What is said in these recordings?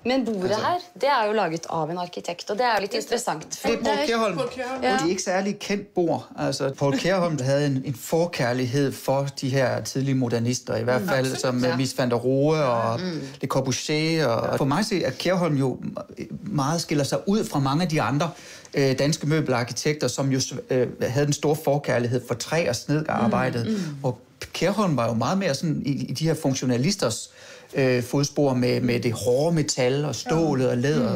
Men bordet her, det er jo laget av en arkitekt, og det er jo lidt interessant. Det er Paul Kjærholm. Ja. Det er ikke særlig kendt bord. Altså, Paul Kjærholm havde en forkærlighed for de her tidlige modernister, i hvert fald som Mies van der Rohe og Le Corbusier. Og for mig at se, at Kjærholm jo meget skiller sig ud fra mange af de andre danske møbelarkitekter, som jo havde den store forkærlighed for træ og snedkerarbejdet. Og Kjærholm var jo meget mere sådan i de her funktionalisters fodspor med det hårde metal og stålet og læder.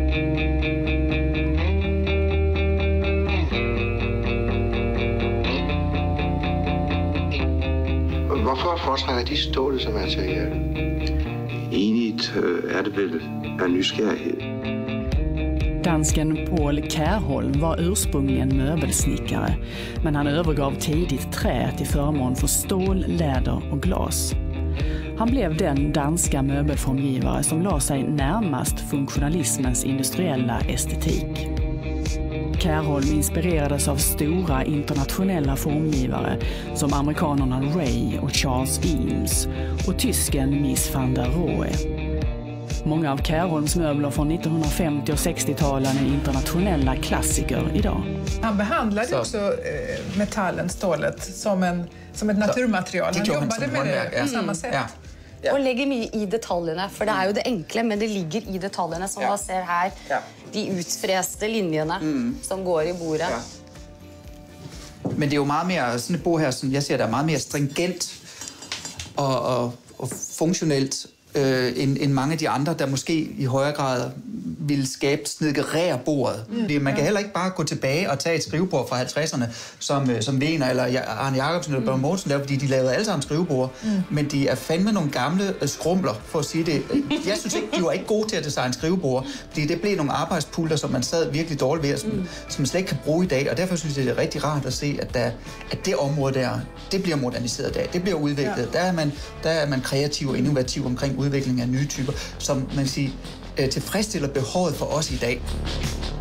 Hvorfor foretrækker de stålet som materiale? Enigt er det vel af nysgerrighed. Dansken Paul Kjærholm var ursprungligen möbelsnickare, men han övergav tidigt trä till förmån för stål, läder och glas. Han blev den danska möbelformgivare som la sig närmast funktionalismens industriella estetik. Kjærholm inspirerades av stora internationella formgivare som amerikanerna Ray och Charles Eames och tysken Mies van der Rohe. Många av Kjærholms möbler från 1950- och 60-talen är internationella klassiker idag. Han behandlade också metallen, stålet, som ett naturmaterial. Han jobbade med det på samma sätt. Ja. Og legger mye i detaljerne, for det er jo det enkle, men det ligger i detaljerne, som man ser her. De utfreste linjerne, som går i bordet. Men det er jo meget mere, sådan et bord her, som jeg ser, der er meget mere stringent og funktionelt, end mange af de andre, der måske i højere grad ville snedkerere bordet. Man kan heller ikke bare gå tilbage og tage et skrivebord fra 50'erne, som Wehner eller Arne Jacobsen eller Børge Mogensen lavede, fordi de lavede alle sammen skrivebord. Men de er fandme nogle gamle skrumler, for at sige det. Jeg synes ikke, de var ikke gode til at designe skrivebord, fordi det blev nogle arbejdspulter, som man sad virkelig dårligt ved, som man slet ikke kan bruge i dag. Og derfor synes jeg, det er rigtig rart at se, at det område der, det bliver moderniseret i dag. Det bliver udviklet. Der er man kreativ og innovativ omkring udvikling af nye typer, som man siger, tilfredsstiller behovet for os i dag.